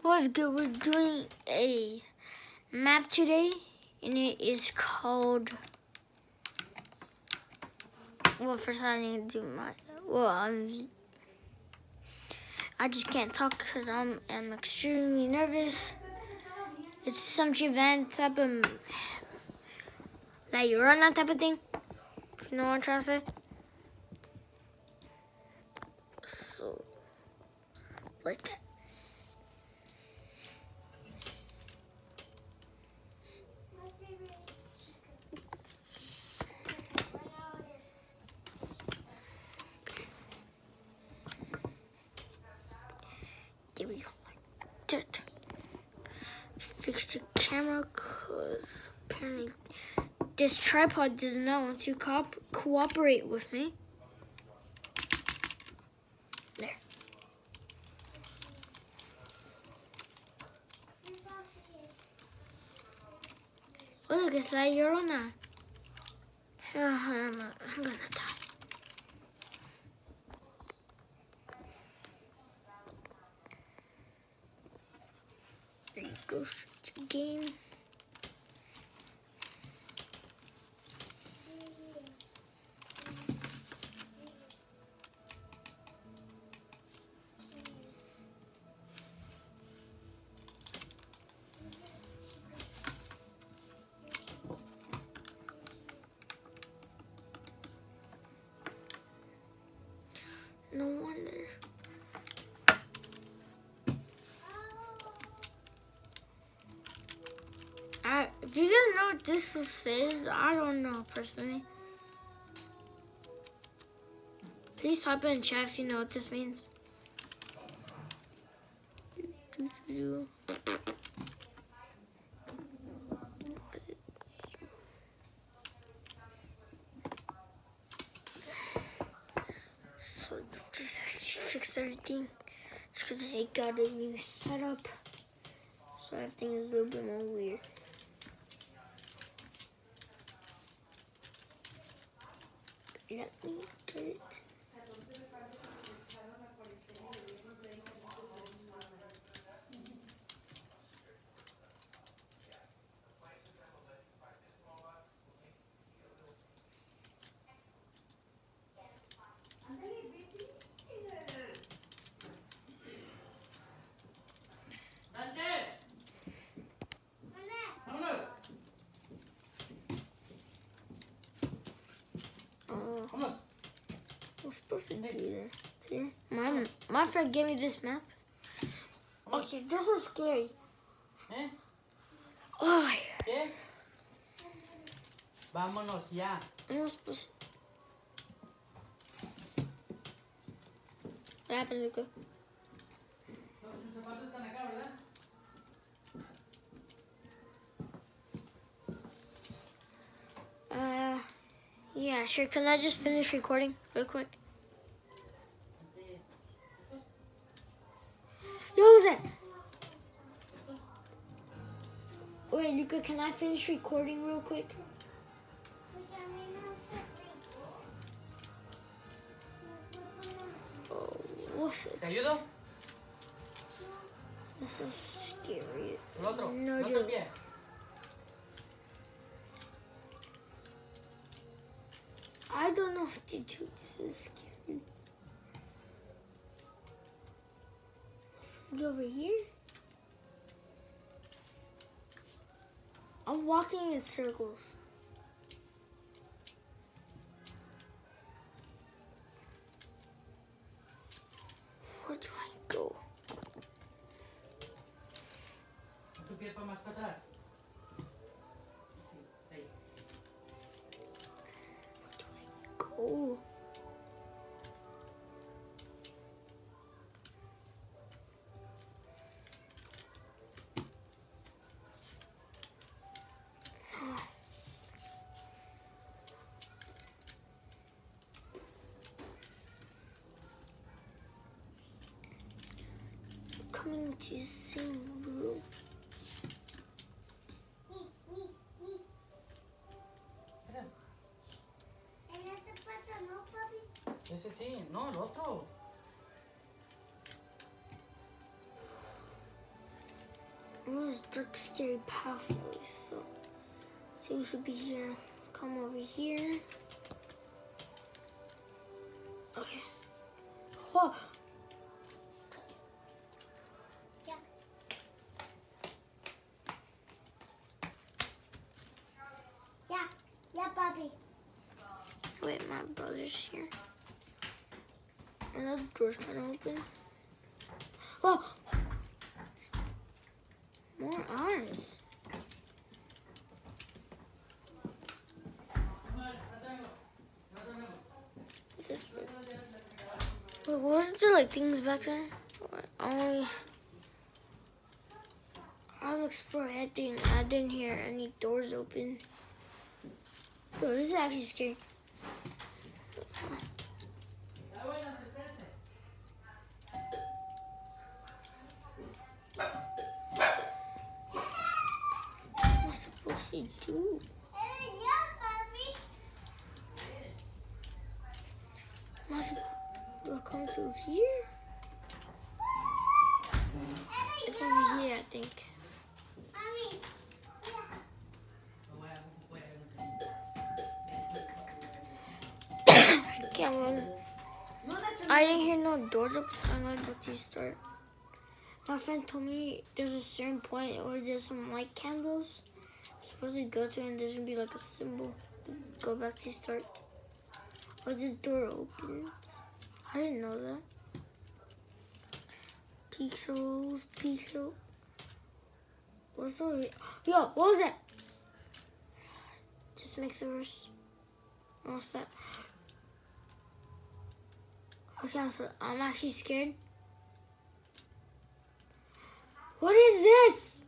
What's good? We're doing a map today, and it is called. Well, first I need to do my. I just can't talk because I'm extremely nervous. It's some event type of like you run that type of thing. You know what I'm trying to say? So, like that. There we go. Like that. Fix the camera because apparently this tripod does not want to cooperate with me. There. Oh, look, it's like you're on that. I'm gonna die. There you go, straight to game. No wonder. If you guys know what this says, I don't know personally. Please type in chat if you know what this means. What is it? So just fix everything. Just because I got a new setup, so everything is a little bit more weird. Let me get it. I'm supposed to do that. See? My friend gave me this map. Okay, this is scary. Oh, ¿Qué? Vámonos ya. I'm not supposed to. What happened, Luca? Sus zapatos están acá, ¿verdad? Yeah, sure. Can I just finish recording real quick? Yo, who's that? Wait, Luca, can I finish recording real quick? Oh, what's ¿Te this? ayudo? This is scary. El otro. No, El otro pie. I don't know what to do. This is scary. Am I supposed to go over here? I'm walking in circles. Where do I go? Tu pie para más para atrás. Sí, ahí. Where do I go? Coming to the same room. Ese sí, no, el otro. all this dark, scary pathways. So, see what should be here. Come over here. Okay. Oh. Yeah. Yeah. Yeah, Bobby. Wait, my brother's here. And the door's kind of open. Oh! More eyes. What's this? Wait, wasn't there like things back there? I've explored everything. I didn't hear any doors open. Yo, this is actually scary. What am I supposed to do? Yeah, Bobby. Do I come to here? It's over here, I think. Mommy. Can't run. I didn't hear no doors open, so I'm gonna go to start. My friend told me there's a certain point where there's some light candles I'm supposed to go to, and there's gonna be like a symbol. Go back to start. Oh, this door opens. I didn't know that. Pixels. What's over here? Yo, what was that? Just makes it worse. What's that? Okay, so I'm actually scared. What is this?